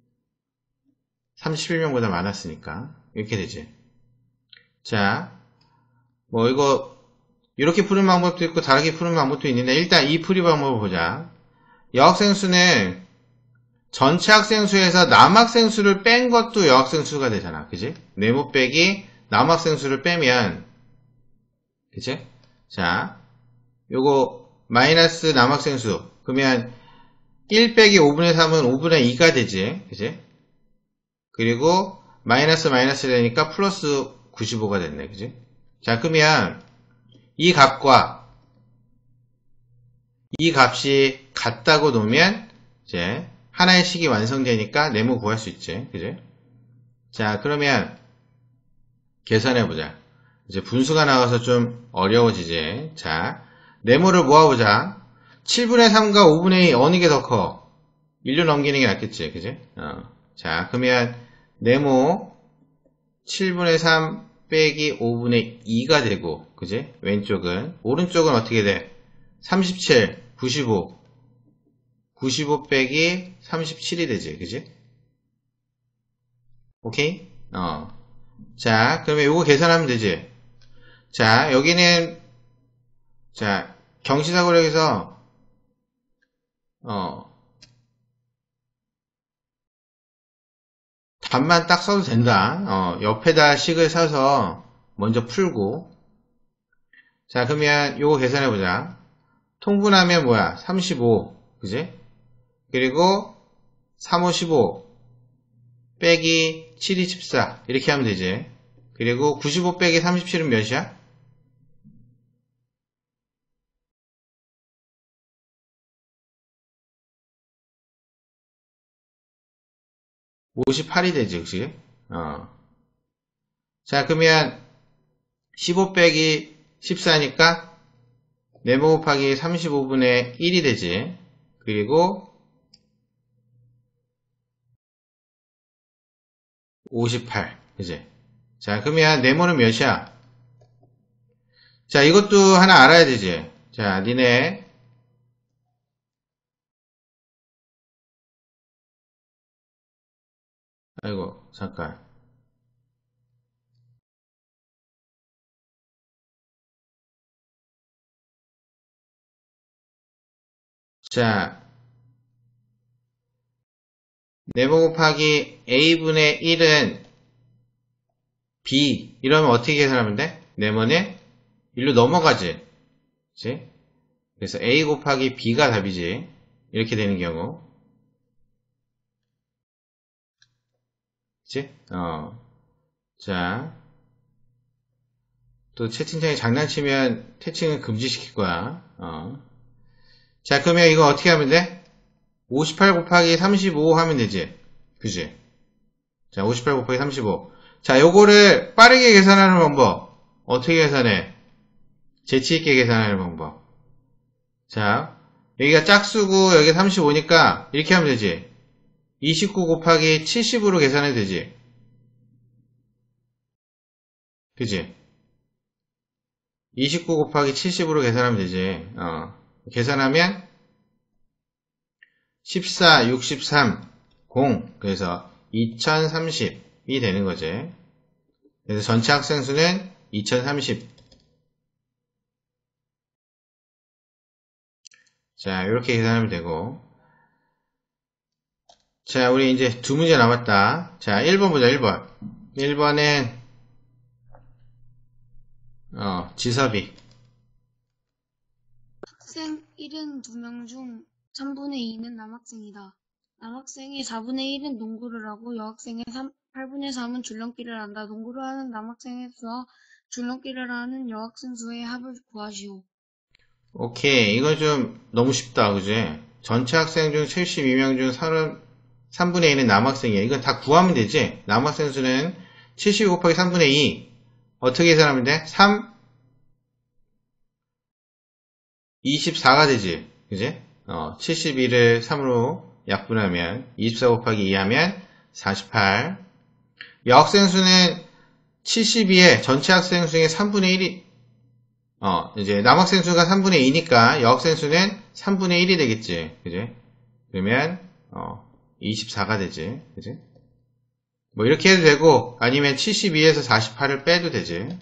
삼십일 명보다 많았으니까. 이렇게 되지. 자, 뭐, 이거, 이렇게 푸는 방법도 있고, 다르게 푸는 방법도 있는데, 일단 이 풀이 방법을 보자. 여학생 수는 전체 학생 수에서 남학생 수를 뺀 것도 여학생 수가 되잖아. 그지? 네모 빼기 남학생 수를 빼면, 그치? 자, 요거, 마이너스 남학생 수. 그러면, 일 빼기 오분의 삼은 오분의 이가 되지. 그치? 그리고, 마이너스 마이너스 되니까 플러스 구십오가 됐네. 그치? 자, 그러면, 이 값과, 이 값이 같다고 놓으면, 이제, 하나의 식이 완성되니까 네모 구할 수 있지. 그치? 자, 그러면, 계산해보자. 이제 분수가 나와서 좀 어려워지지. 자, 네모를 모아보자. 칠분의 삼과 오분의 이 어느 게 더 커? 일로 넘기는 게 낫겠지. 그지? 어. 자, 그러면 네모 칠분의 삼 빼기 오분의 이가 되고, 그지? 왼쪽은. 오른쪽은 어떻게 돼? 삼십칠, 구십오. 구십오 빼기 삼십칠이 되지. 그지? 오케이? 어. 자, 그러면 요거 계산하면 되지. 자, 여기는, 자, 경시사고력에서, 어, 답만 딱 써도 된다. 어, 옆에다 식을 써서 먼저 풀고. 자, 그러면 요거 계산해보자. 통분하면 뭐야? 삼십오. 그지? 그리고 삼, 오, 십오. 빼기 칠, 이, 십사. 이렇게 하면 되지. 그리고 구십오 빼기 삼십칠은 몇이야? 오십팔이 되지, 그치? 어. 자, 그러면 십오 빼기 십사니까 네모 곱하기 삼십오분의 일이 되지. 그리고 오십팔. 그치? 자, 그러면 네모는 몇이야? 자, 이것도 하나 알아야 되지. 자, 니네 아이고, 잠깐. 자, 네모 곱하기 a분의 일은 b. 이러면 어떻게 계산하면 돼? 네모는 일로 넘어가지. 그치? 그래서 a 곱하기 b가 답이지. 이렇게 되는 경우. 그치? 어. 자. 또 채팅창에 장난치면 태칭은 금지시킬 거야. 어. 자, 그러면 이거 어떻게 하면 돼? 오십팔 곱하기 삼십오 하면 되지. 그치? 자, 오십팔 곱하기 삼십오. 자, 요거를 빠르게 계산하는 방법. 어떻게 계산해? 재치있게 계산하는 방법. 자, 여기가 짝수고 여기 삼십오니까 이렇게 하면 되지. 이십구 곱하기 칠십으로 계산해도 되지. 그치? 이십구 곱하기 칠십으로 계산하면 되지. 어. 계산하면 십사, 육십삼, 공. 그래서 이천삼십이 되는 거지. 그래서 전체 학생 수는 이천삼십. 자, 이렇게 계산하면 되고. 자, 우리 이제 두 문제 남았다. 자, 일 번 보자, 일 번. 일 번은, 어, 지섭이. 학생 칠십이 명 중 삼분의 이는 남학생이다. 남학생의 사분의 일은 농구를 하고 여학생의 팔분의 삼은 줄넘기를 한다. 농구를 하는 남학생의 수와 줄넘기를 하는 여학생 수의 합을 구하시오. 오케이. 이거 좀 너무 쉽다. 그지? 전체 학생 중 칠십이 명 중 삼분의 이는 남학생이야. 이건 다 구하면 되지? 남학생 수는 칠십이 곱하기 삼분의 이. 어떻게 계산하면 돼? 삼, 이십사가 되지. 그지? 어, 칠십이를 삼으로 약분하면 이십사 곱하기 이 하면 사십팔. 여학생 수는 칠십이에 전체 학생 중에 삼분의 일이, 어, 이제 남학생 수가 삼분의 이니까 여학생 수는 삼분의 일이 되겠지. 그지? 그러면, 어, 이십사가 되지. 그지? 뭐 이렇게 해도 되고, 아니면 칠십이에서 사십팔을 빼도 되지.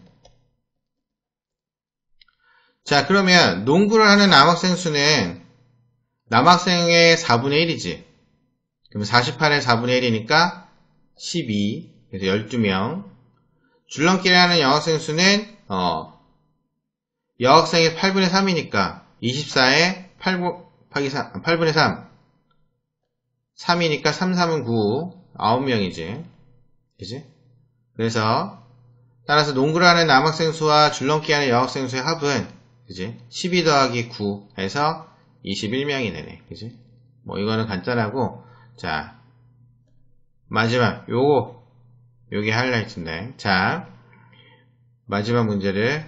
자, 그러면 농구를 하는 남학생 수는 남학생의 사분의 일이지. 그럼 사십팔의 사분의 일이니까 십이. 그래서 열두 명. 줄넘기를 하는 여학생 수는 어, 여학생의 팔분의 삼이니까 이십사의 팔 곱하기 삼, 팔분의 삼. 삼이니까 삼, 삼은 구. 아홉 명이지. 그지? 그래서 따라서 농구를 하는 남학생 수와 줄넘기 하는 여학생 수의 합은 그지? 십이 더하기 구 해서 이십일 명이 되네. 그지? 뭐 이거는 간단하고, 자, 마지막 요거 요게 하이라이트인데, 자, 마지막 문제를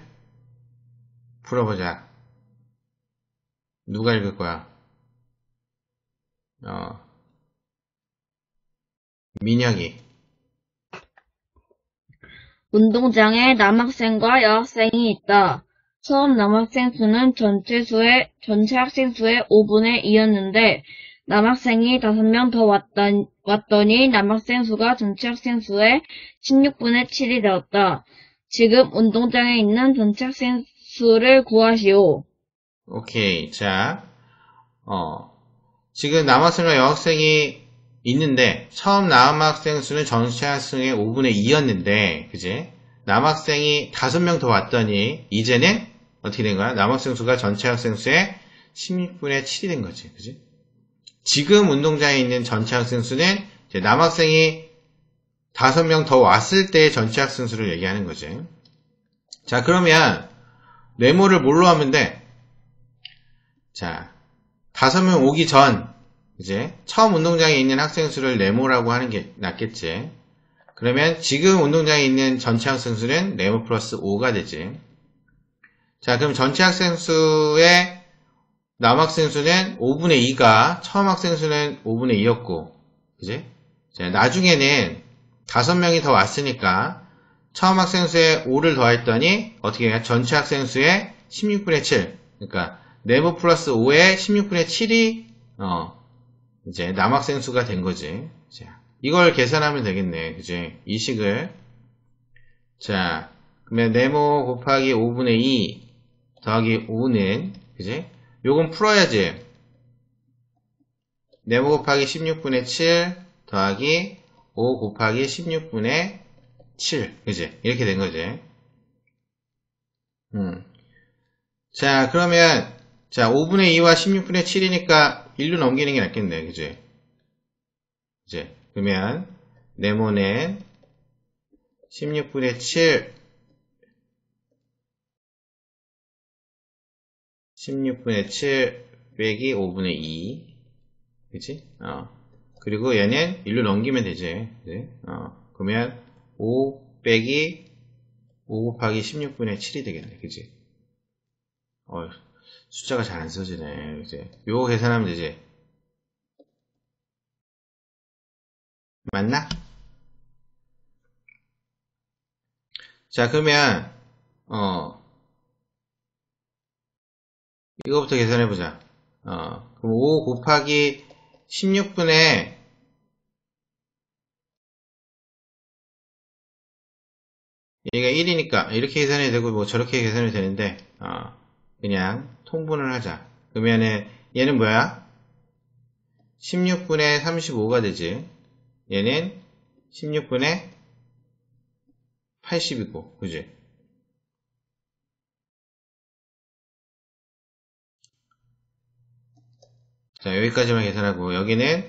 풀어보자. 누가 읽을 거야? 어, 민혁이. 운동장에 남학생과 여학생이 있다. 처음 남학생 수는 전체 수의, 전체 학생 수의 오분의 이였는데, 남학생이 다섯 명 더 왔던, 왔더니 남학생 수가 전체 학생 수의 십육분의 칠이 되었다. 지금 운동장에 있는 전체 학생 수를 구하시오. 오케이. 자, 어, 지금 남학생과 여학생이 있는데, 처음 남학생 수는 전체 학생의 오분의 이였는데, 그지? 남학생이 다섯 명 더 왔더니, 이제는 어떻게 된 거야? 남학생 수가 전체 학생 수의 십육분의 칠이 된 거지. 그지? 지금 운동장에 있는 전체 학생 수는, 이제 남학생이 다섯 명 더 왔을 때의 전체 학생 수를 얘기하는 거지. 자, 그러면, 네모를 뭘로 하면 돼? 자, 다섯 명 오기 전, 이제, 처음 운동장에 있는 학생 수를 네모라고 하는 게 낫겠지. 그러면 지금 운동장에 있는 전체 학생 수는 네모 플러스 오가 되지. 자, 그럼 전체 학생 수의 남학생 수는 오분의 이가 처음 학생 수는 오분의 이였고, 그지? 자, 나중에는 다섯 명이 더 왔으니까 처음 학생 수에 오를 더했더니 어떻게 해요? 전체 학생 수의 십육분의 칠. 그러니까 네모 플러스 오의 십육분의 칠이 어, 이제 남학생 수가 된 거지. 자, 이걸 계산하면 되겠네. 그지? 이 식을. 자, 그러면 네모 곱하기 오분의 이 더하기 오는, 그지? 요건 풀어야지. 네모 곱하기 십육분의 칠 더하기 오 곱하기 십육분의 칠. 그지? 이렇게 된 거지. 음. 자, 그러면, 자, 오분의 이와 십육분의 칠이니까 일로 넘기는 게 낫겠네. 그지? 그지? 그러면, 네모는 십육분의 칠, 십육분의 칠 빼기 오분의 이. 그치? 어. 그리고 얘는 일로 넘기면 되지. 그치? 어. 그러면 오 빼기 오 곱하기 십육분의 칠이 되겠네. 그치? 어, 숫자가 잘 안 써지네. 그치? 요거 계산하면 되지. 맞나? 자, 그러면, 어, 이거부터 계산해보자. 어, 그럼 오 곱하기 십육분의 얘가 일이니까 이렇게 계산해도 되고 뭐 저렇게 계산해도 되는데 어, 그냥 통분을 하자. 그러면은 얘는 뭐야? 십육분의 삼십오가 되지. 얘는 십육분의 팔십이고, 그지? 자, 여기까지만 계산하고 여기는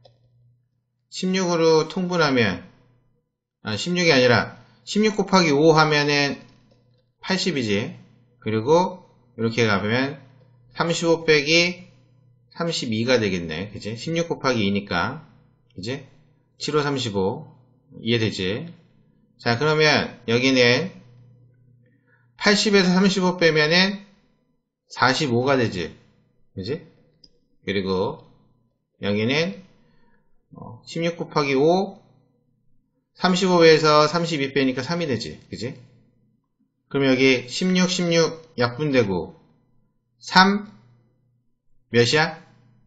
십육으로 통분하면 아, 십육이 아니라 십육 곱하기 오 하면은 팔십이지. 그리고 이렇게 가면 삼십오 빼기 삼십이가 되겠네. 그지? 십육 곱하기 이니까. 그지? 칠오 삼십오. 이해되지? 자, 그러면 여기는 팔십에서 삼십오 빼면은 사십오가 되지. 그지? 그리고 여기는 십육 곱하기 오, 삼십오에서 삼십이 빼니까 삼이 되지. 그지? 그럼 여기 십육, 십육 약분되고 삼 몇이야?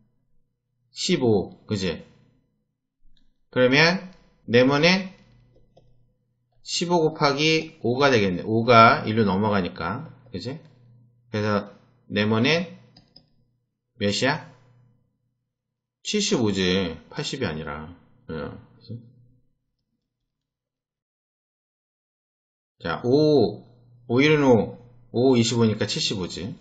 십오. 그지? 그러면 네모는 십오 곱하기 오가 되겠네. 오가 일로 넘어가니까. 그지? 그래서 네모는 몇이야? 칠십오지. 팔십이 아니라. 그지? 자, 오, 오, 일은 오, 오, 이십오니까 칠십오지.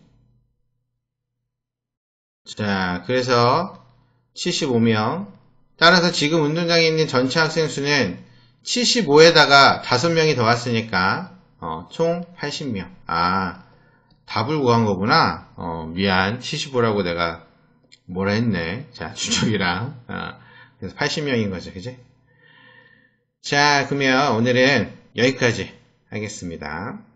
자, 그래서 칠십오 명. 따라서 지금 운동장에 있는 전체 학생 수는 칠십오에다가 다섯 명이 더 왔으니까 어, 총 팔십 명. 아, 답을 구한 거구나. 어, 미안. 칠십오라고 내가 뭐라 했네. 자, 주적이랑. 어, 그래서 팔십 명인 거죠. 그지? 자, 그러면 오늘은 여기까지 하겠습니다.